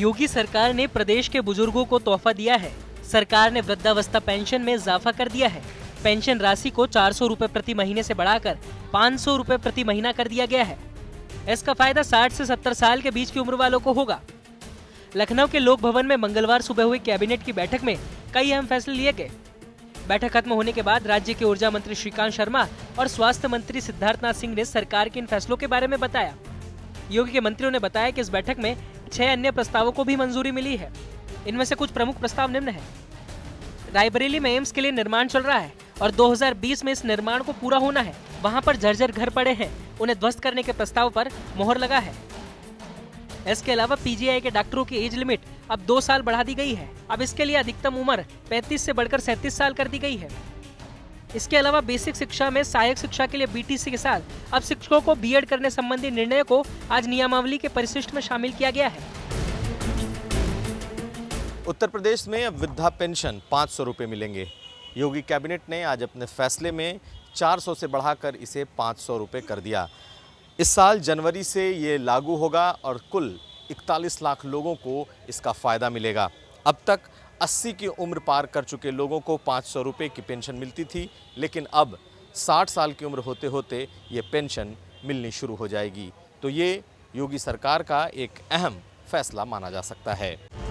योगी सरकार ने प्रदेश के बुजुर्गों को तोहफा दिया है। सरकार ने वृद्धावस्था पेंशन में इजाफा कर दिया है। पेंशन राशि को 400 रुपए प्रति महीने से बढ़ाकर 500 रुपए प्रति महीना कर दिया गया है। इसका फायदा 60 से 70 साल के बीच की उम्र वालों को होगा। लखनऊ के लोक भवन में मंगलवार सुबह हुई कैबिनेट की बैठक में कई अहम फैसले लिए गए। बैठक खत्म होने के बाद राज्य के ऊर्जा मंत्री श्रीकांत शर्मा और स्वास्थ्य मंत्री सिद्धार्थनाथ सिंह ने सरकार के इन फैसलों के बारे में बताया। योगी के मंत्रियों ने बताया कि इस बैठक में 6 अन्य प्रस्तावों को भी मंजूरी मिली है। इनमें से कुछ प्रमुख प्रस्ताव निम्न है। रायबरेली में एम्स के लिए निर्माण चल रहा है और 2020 में इस निर्माण को पूरा होना है। वहां पर जर्जर घर पड़े हैं, उन्हें ध्वस्त करने के प्रस्ताव पर मोहर लगा है। इसके अलावा पीजीआई के डॉक्टरों की एज लिमिट अब 2 साल बढ़ा दी गई है। अब इसके लिए अधिकतम उम्र 35 से बढ़कर 37 साल कर दी गई है। इसके अलावा बेसिक शिक्षा में सहायक शिक्षा के लिए बीटीसी के साथ अब शिक्षकों को बीएड करने संबंधी निर्णय को आज नियमावली के परिशिष्ट में शामिल किया गया है। उत्तर प्रदेश में अब वृद्धा पेंशन 500 रुपये मिलेंगे। योगी कैबिनेट ने आज अपने फैसले में 400 से बढ़ाकर इसे 500 रुपये कर दिया। इस साल जनवरी से ये लागू होगा और कुल 41 लाख लोगों को इसका फ़ायदा मिलेगा। अब तक 80 की उम्र पार कर चुके लोगों को 500 रुपये की पेंशन मिलती थी, लेकिन अब 60 साल की उम्र होते होते ये पेंशन मिलनी शुरू हो जाएगी। तो ये योगी सरकार का एक अहम फैसला माना जा सकता है।